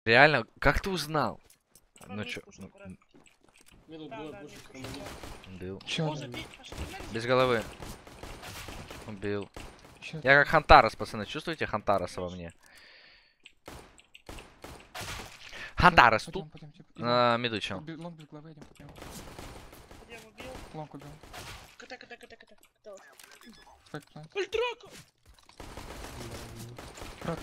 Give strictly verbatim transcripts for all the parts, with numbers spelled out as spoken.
Реально, как ты узнал? Ну Ну чё? ну, Минут да, было да, больше, мид чем Убил. Чё? Боже, ты, пошли, погнали. Без головы. Убил. Чё Я как Хантарас, пацаны. Чувствуете Хантараса во мне? Хантарас тут. Пойдем, пойдем, типа. На миду чел. Лонг без головы идем, пойдем. Я убил. Лонг убил. Кота, кота, кота, кота. Кота. Спайк плант. Ультрака! Крот.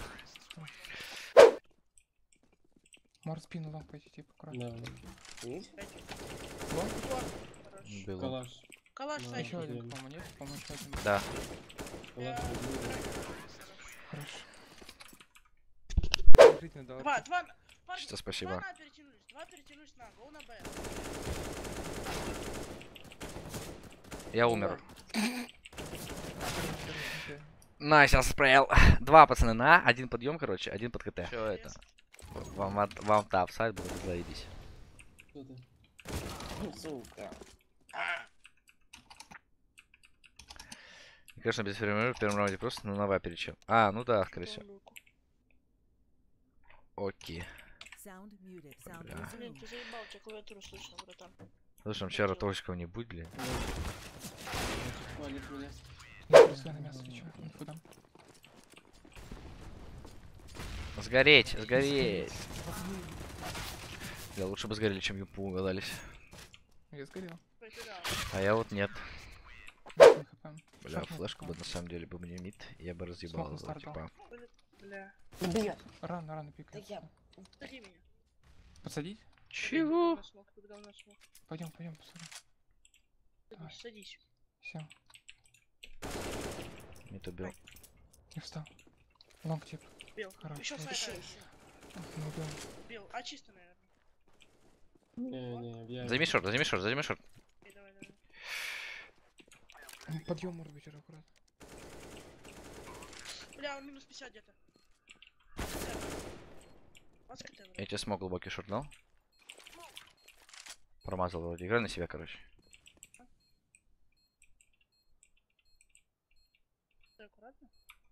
Мор спину лонг пойти, типа, крот. Да. Есть? Лонг? Хорош. Убил. Калаш. Калаш, Ну, сайт. Еще один, блин. по-моему, нет? По-моему, еще один. Да. Калаш. Я- убил. Хорошо. Действительно, давай. Два, два. парни, Что, спасибо. Два на перетянулись, два перетянулись на, гоу на Б. Я умер. На, сейчас спрейл. Два пацаны на, один подъем, короче, один под КТ. Что это? Вам, от- вам тап сайт будет, заебись. Кто ты? Сука. И, конечно, без фермера в первом раунде просто на нова перечел. А, ну да, скорее всего. Окей. Sound muted. Sound Бля. Блин, resumed. ты заебал, у тебя клавиатуру слышно, братан. Слушай, там вчера точков не будет, блин. Хвалит меня. Я просто на мясо лечу. Инфу дам. Сгореть, сгореть. Да, лучше бы сгорели, чем юпу угадались. Я сгорел. Потерял. А я вот нет. восемь хп. Бля, Шаг флешка бы нет, на самом деле бы мне мид, я бы разъебал Смог его, на старт типа. Бля. Бля. Рано, рано пикай. Да я- Подожди меня. Подсадить? Чего? Тут говно смог, тут говно смог. Пойдем, пойдем, посмотрим. Давай. Садись. Все, Мид убил. не встал. Лонг тип. Бил. Хорош. Еще Хорош. сайт. Не убил. Бил. А чисто, наверное. Не, не, я... Займи шорт, займи шорт, займи шорт. Окей, давай, давай. Подъем может быть аккуратно. Бля, он минус пятьдесят где-то. двадцать КТ, Я тебе смог глубокий шорт дал. Промазал вроде. Играй на себя, короче. Ты аккуратно.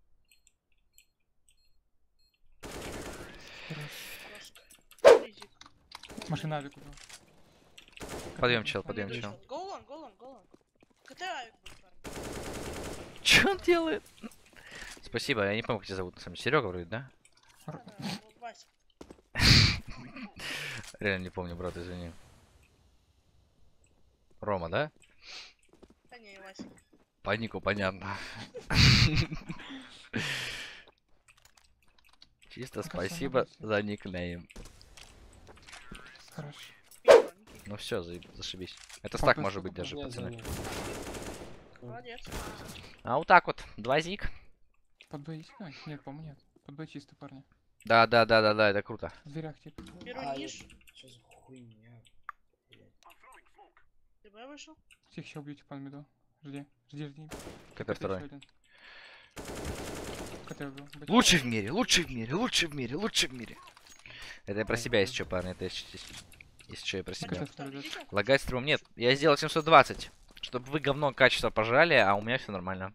Хорош. Жестко. Изи. Машина авик убил. Подъем, чел, Машина подъем, авик. чел. Голан, голан, голан. КТ авик будет, парни. Че он делает? Спасибо, я не помню, как тебя зовут на самом деле. Серега вроде, да? Да, да, вот Вася. Реально не помню, брат, извини. Рома, да? Да не, Вася. По нику понятно. Чисто Кажется, спасибо набросил. за никнейм. Хорош. Ну все, зашибись. Это Папа, стак может сколько быть даже, Нет, пацаны. занял. Молодец. А вот так вот, два зик. Под Б есть? А, нет, по-моему, нет. Под Б чисто, парни. Да, да, да, да, да, это круто. В дверях типа. Беру А, ниш. Что за хуйня? Ты Б вышел? Всех еще убьете по миду. Жди, жди, жди. КТ КТ второй. еще один. КТ убил. Б. Лучший в мире, лучший в мире, лучший в мире, лучший в мире. Это я про себя, если что, парни, это если, если что, я про себя. Пойдём, второй второй, идёт. идите? Лагать стримом нет. Я сделал семьсот двадцать. Чтобы вы говно качество пожрали, а у меня все нормально.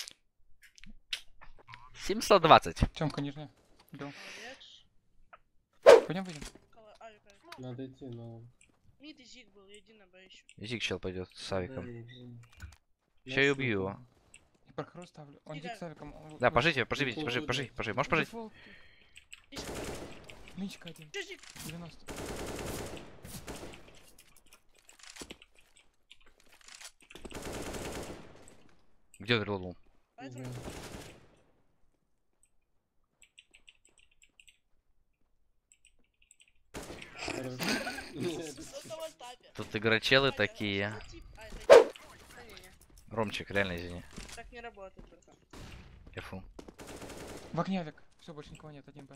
семьсот двадцать. Тёмка нижняя. Убил. Молодец. Пойдем, выйдем. Кала- авик, авик. Надо идти, но... Мид и зиг был, иди на Б еще. Зиг чел пойдет с авиком. Блин. Сейчас я убью его. И паркру ставлю. Он Фига. дик с авиком. он- Да, он- пожите, пожи, Прикол, пожи, да. пожи, пожи. Можешь пожить? Дефолт. Иди сюда. Минчика один. Чё, зиг? девяносто. Где он релоуднул? Не Поэтому знаю. Хорош. этого тапе. Тут игрочелы Вася, такие. это тип- а, это тип. Да не, не. Ромчик, реально извини. Так не работает, братан. Я фу. В окне авик. Все, больше никого нет. Один Б.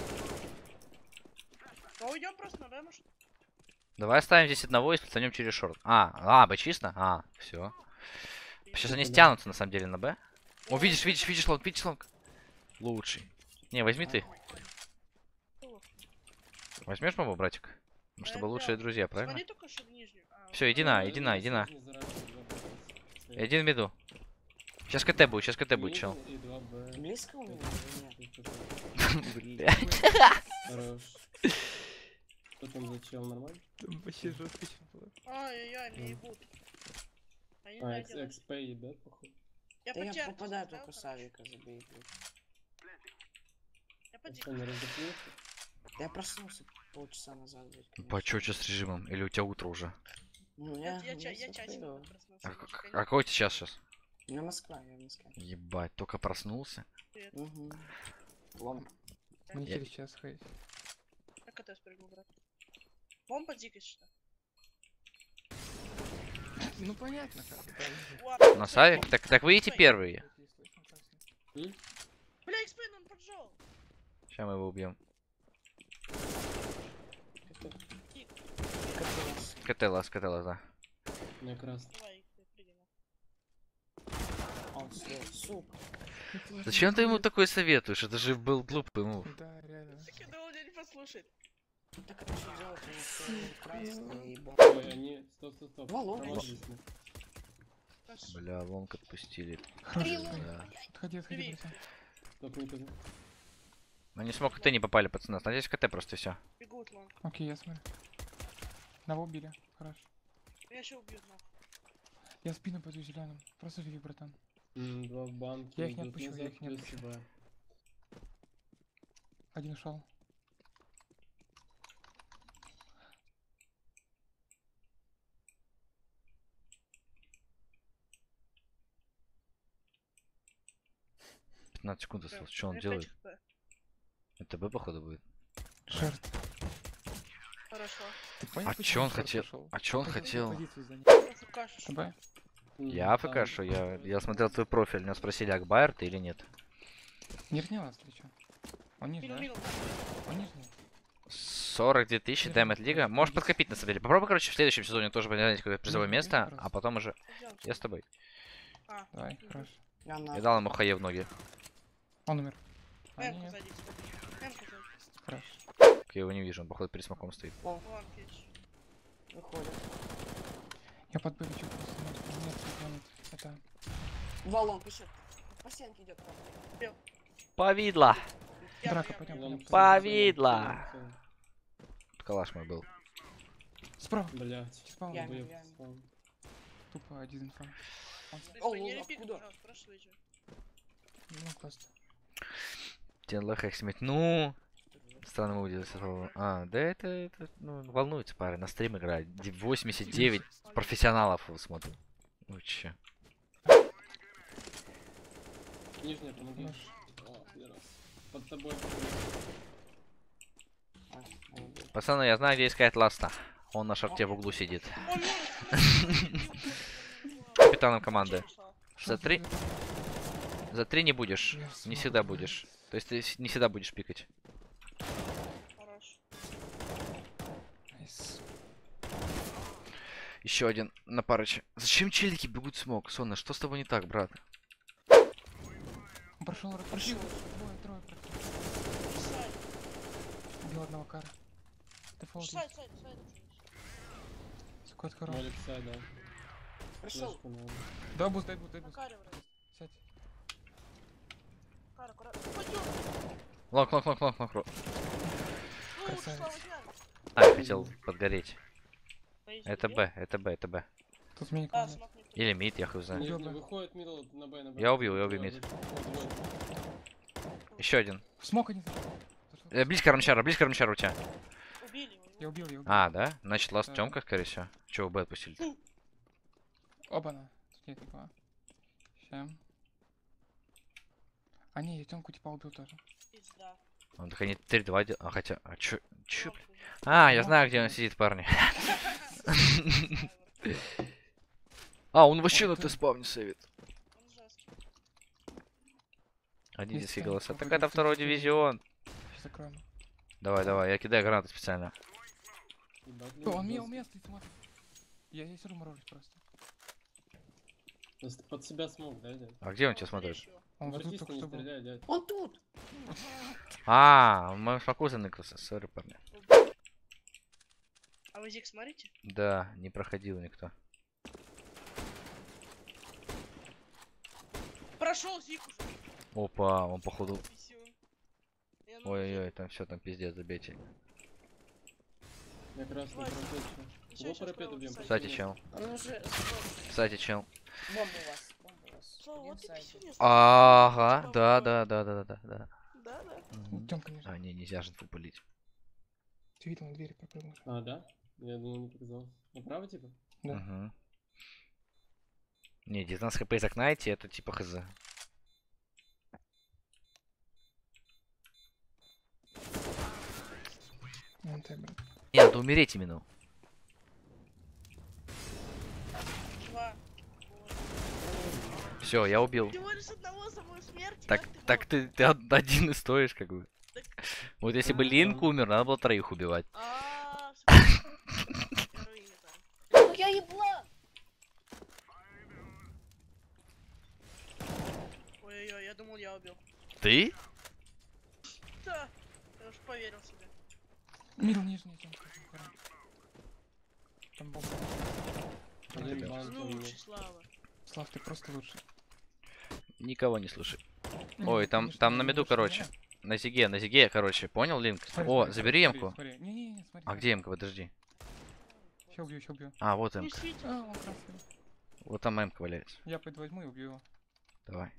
Ну уйдем просто на Б, может? Давай оставим здесь одного и спецанем через шорт. А, а, Б чисто? А, все. Сейчас они стянутся на самом деле на Б. О, видишь, видишь, видишь лонг, видишь лонг. Лучший. Не, возьми ты. Возьмешь маму, братик? Мы с тобой лучшие друзья, правильно? Смотри только, чтобы нижнюю. А, Все, иди на, иди на, иди на. Иди в миду. Сейчас КТ будет, сейчас КТ будет, чел. И два Б. Близко у меня или нет? Блядь. Хорош. Что там за чел, нормально? Там вообще жестко было. Ай-яй-яй, мне ебут. А не А, знаю, X- делать. икс пи ебет, походу. Я Да по я терку попадаю смотрел, только с короче. авика забей, блядь. Я по А дику. что, не раздохнулся? Да я проснулся полчаса назад, блядь. конечно. Почёче с режимом? Или у тебя утро уже? Ну, Я, я, я, ча- я я часик захуёво. назад проснулся. А, немножко, к- конечно. а какой у тебя сейчас сейчас? У меня Москва, я в Москве. Ебать, только проснулся. Привет. Угу. Лом. Мне Я- через час ходить. Как это я спрыгнул, брат? Бомба дикость, что ли? Ну понятно как. да. Ладно, На всё, Савик? бомба. Так, так вы идите первые. Вот есть, слышно, красный. Бля, экспейн, он поджёл. Сейчас мы его убьем. Кателас, Кателас, да. На красный. Давай, прыгай. Он слева, сука. Зачем ты ему такой советуешь? Это же был глупый мув. Да, реально. Так я думал, меня не послушает. Так это что делать? У нас красный и бомба. Ой, они... Стоп, стоп, стоп. Валом. Промахнулись мы. Хорошо. Бля, лонг отпустили. Хорошо. Да. Отходи, отходи, Привет. братан. Стоп, не туда. Ну не смог, КТ не попали, пацаны. Надеюсь, КТ просто все. Бегут, лонг. Окей, я смотрю. Одного убили. Хорошо. Меня еще убьют, нахуй. Я спину пойду зеленым. Просто живи, братан. М, Два в банке. Я их не идут отпущу, я назад, их не плюс отпущу. СБ. Один ушел. пятнадцать секунд осталось. Что он Мне делает? пять хп. Это Б, походу, будет. Шерт. Хорошо. Ты понял, А почему чё он шерт хотел? пошёл? А чё он Позицию- хотел? позицию занять. Я кашу. ТБ? М, Я там- АФК, что я, я смотрел твой профиль, меня спросили, Акбайр ты или нет. Нижний лаз или чё? Он нижний, Минул, да? минул. Он нижний. сорок две тысячи, дэмэд лига. Можешь подкопить на самом деле. Попробуй, короче, в следующем сезоне тоже понять какое призовое Ну, место, просто. а потом уже. Идём. Я с тобой. А, Давай, мгм. хорошо. Я на... Я дал ему хае в ноги. Он умер. А, Эмку нет, сзади, кстати. Эмку сзади. хорошо. Я его не вижу, он походу перед смоком стоит. О, Ладно, фетиш. выходит. Я подбылечу просто. Нет, нет, нет, это... Валом пишет. По стенке идет. Повидло! Я, Драка, я, пойдем, Лом, пойдем. всё, Повидло! всё, всё. Калаш мой был. Справа. Блять. Спал. Я- Уеб, я- спал. Тупо дизинфа. О, не лол, репит, откуда? пожалуйста, спрашивайте. Ну, просто. Тен лохах сметь. Ну! Странно мы удивился. А, да это, это ну, волнуется пары. На стрим играет. Ди- восемьдесят девять профессионалов смотрят. Ну че. Нижняя, помоги. Нож. О, пидорас. Под тобой. А, они были. Пацаны, я знаю, где искать Ласта. Он на шарте в углу сидит. О, ну, Капитаном команды. За Шорт, три, шорт. за три не будешь. Я Не смог, всегда блядь. будешь. То есть ты с- не всегда будешь пикать. Хорош. Найс. Еще один на пароче. Зачем челики бегут в смог? Сонна, что с тобой не так, брат? Он прошел, прошел. Двое, трое прошли. Сайд, Убил одного кара. Дефолт. сайд, сайд, сайд. Скот хорош. Молик сайда. Пришел. Флешку надо. Да, буст, дай буст, дай На буст. каре, вроде. Сядь. Кара, аккуратно. Пойдём. Лонг, лонг, лонг, лонг, лонг. лонг. Ну, Красавец. Слава, взяли. А, я хотел подгореть. Поездил, Это убил? Б, это Б, это Б. Тут меня Да, никого нет. смог никто. Или мид, я хуй знаю. Не, Убил не Б. выходит мидл на Б, на Б. Я убил, я убил Двое, мид. двое, двое. Еще один. Смог один зашел. Зашел. Э, близко рамчара, близко рамчара у тебя. Убили его. Я убил, я убил. А, да? Значит, ласт Да. Тёмка, скорее всего. Че, вы Б отпустили? Оба-на. Тут нет никого. Ща. А не, я Тёмку типа убил тоже. Пизда. Он так они три два дел. А хотя. А чё? Чё, Ладно, блин? А, я Ну, знаю, где он да. сидит, парни. А, он вообще на Вот ты ты. спавни сейвит. Он жесткий. Один Есть из голоса. Танька, Так вроде это в второй телефоне. дивизион. Сейчас закроем. Давай, давай, я кидаю гранаты специально. Ебать, О, он мид меня, у жёсткий. меня стоит, смотри. Я, я все равно морожусь просто. Просто под себя смог, да, дядь? А где он тебя смотрит? Зарежь его. Он вот тут Артист только не что был. стреляй, дядь. Он тут. А, мы смоку заныкался, сори, парни. А вы Зик смотрите? Да, не проходил никто. Прошел Зик уже. Опа, он походу. Бесил. Я на Ой-ой-ой, там все, там пиздец, забейте. Я красный Давай. парапет. Сейчас, Его сейчас парапет справа, убьем. кстати. Кстати, чел. Он уже... Кстати, чел. Бомба у вас, бомба у вас. Слава, вот ты Инсайд. писюнешь. Ага, Типа, да, вот. да, да, да, да, да. Да, да. Мгм. Тёмка ниже. А, не, нельзя же инфу пылить. Ты видел, на двери пропрыгнул. А, да? Я думал, не показалось. Направо, типа? Да. Мгм. Не, девятнадцать хп из окна идти, это типа хз. МТ, брат. Не, надо умереть именно. Два. Вот. Все, я убил. Всего лишь одного за мою смерть. Так, как ты так мог? ты, ты од- один и стоишь, как бы. Так. Вот если бы Линк умер, надо было троих убивать. А, всё понятно. Героиня там. Я ебла! Ой-ой-ой, я думал, я убил. Ты? Да. Я уж поверил себе. Миру нижний, Тёмка. аккуратно. Там бомба. Один Там бан. Ну, лучше, Слава. Слав, ты просто лучше. Никого не слушай. Ну, Ой, там, конечно, там я на не меду, лучше короче. меня. На зиге, на зиге, короче. Понял, Линк? Смотри, О, смотри, забери смотри, эмку. смотри. Не-не-не, смотри. А где эмка? Подожди. Сейчас убью, сейчас убью. А, вот Не эмка. свети. А, он красный. Вот там эмка валяется. Я пойду возьму и убью его. Давай.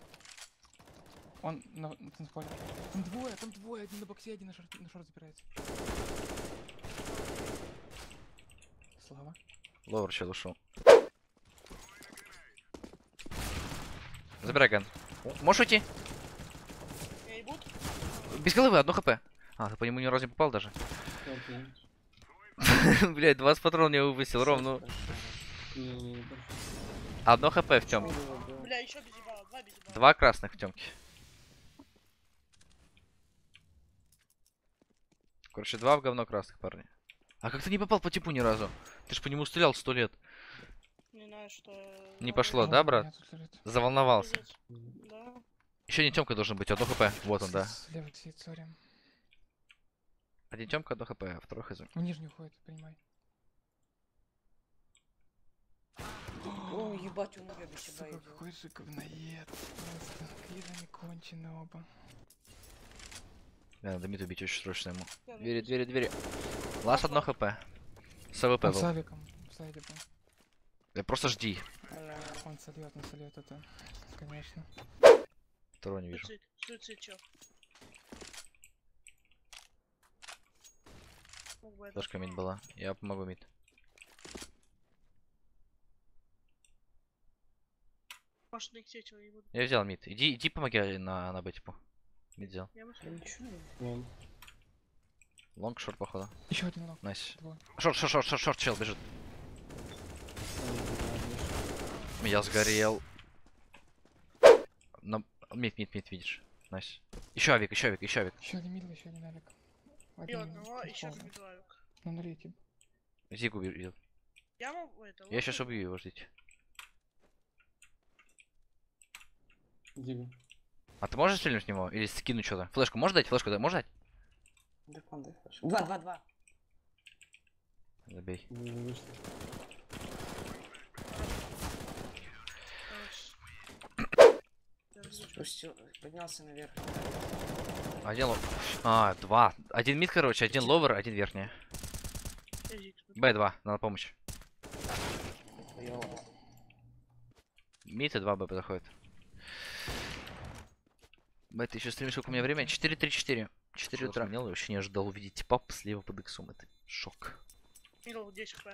Он на, на танцполе. Там двое, там двое. Один на боксе, один на шорт, на шорт запирается. Слава. Ловер чел ушел. Забирай ган. О, можешь уйти? Я ебут. Без головы, одно хп. А, ты по нему ни разу не попал даже. Окей. Блять, двадцать патронов не выпустил, Ром, ну. Не-не-не, хорошо. Одно хп в темке. Бля, еще без ебала. Два без ебала. Два красных в темке. Короче, два в говно красных, парни. А как ты не попал по типу ни разу? Ты ж по нему стрелял сто лет. Не знаю, что... Не Надо- пошло, А, да, у брат? меня тут лежит. Заволновался. Пиздец. Да. Еще не темка должен быть, одно хп. Вот он, да. Слева сидит, сори. Один темка, одно хп, а второй хз. В нижнюю уходит, понимай. О, ебать, он ее без себя Сука, идет. какой же говноед. Просто какие же они конченые оба. Да, надо мид убить очень срочно ему. Да, Двери, да. двери, двери. Лас одно хп. С АВП Он с был. авиком в сайде был. Да просто жди. Он сольет, он сольет это. Конечно. Второго не вижу. Суицид, суицид, чё? Мог бы это- Флешка мид была. Я помогу мид. Может, на иксе чего ебут. Я взял мид. Иди, иди помоги на, на Б, типа. Мид взял. Я бы- Да ничего. Вон. Лонг, шорт, походу. Еще один ног. Найс. Двое. Шорт, шорт, шорт, шорт, шорт, чел бежит. Я сгорел. На... Мид, мид, мид, видишь. Найс. Еще авик, еще авик, еще авик. Еще один мидл, еще один авик. И Один одного, и сейчас танцпола. убиваю. На нуле тип. Зигу идет. Я могу это... Я вот сейчас это- убью его, ждите. Дига. А ты можешь стрельнуть в него? Или скинуть что-то? Флешку можешь дать? Флешку да? Можешь дать? Дефон, дефон. Два, два, два. Забей. Не вышло. Хорош. Я различу. Спустил, поднялся наверх. Один лов... А, два. Один мид, короче, один ловер, один верхний. Я зиг смотрю. Б два, надо помощь. Хуёво. Мид и два Б подходит. Б, ты еще стримишь, сколько у меня время? четыре три четыре. четыре утра. Я вообще не ожидал увидеть типа слева под иксом. Это шок. Мидл десять хп.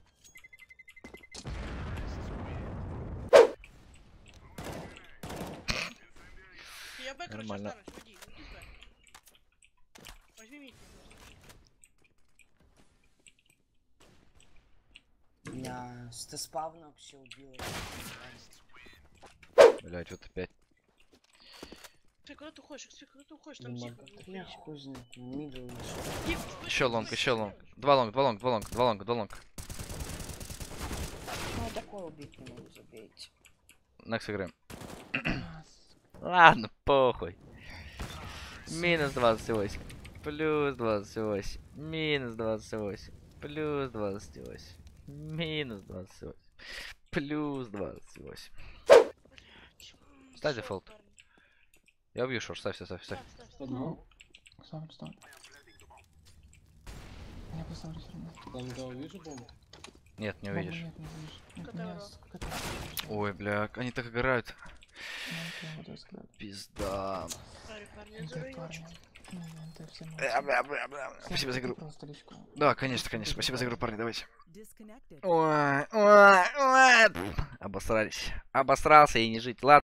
Я Б, короче, Нормально. останусь. Уйди, уйди с Б. Возьми мид. Меня с Т-спавна вообще убило. Блять, вот опять. Ты куда ты уходишь? Ты куда ты уходишь? Там Нема. тихо. Я хуй знает, мидл нашел. Тихо, Еще лонг, еще лонг. Два лонг, два лонг, два лонг, два лонг, два лонг. Ну, такое убить не могу, забейте. Некс играем. А, сука. Ладно, похуй. Минус двадцать восемь. Плюс двадцать восемь. Минус двадцать восемь. Плюс двадцать восемь. Минус двадцать восемь. Плюс двадцать восемь. Ставь Всё, дефолт. парни. Я убью шорт, ставь, ставь, ставь, ставь. Ставь, ставь, ставь. Одно. Ставим, ставим. У меня посмотри всё равно. Там кого вижу, бомбу? Нет, не Бомбу увидишь. Нет, не увидишь. Нет, Котел меня рок. с- котел всё. Ой, бля, они так играют. Ну, окей, вот так сказать. Пизда. Парень, парень, НТ, зарывочек. парни. Ну, НТ все Э, молодцы. бля, бля, бля. Всем Спасибо за это игру. Просто личку. Да, конечно, конечно. Спасибо за игру, парни, давайте. Disconnected. Ой, ой, ой. Обосрались. Обосрался и не жить. Ладно.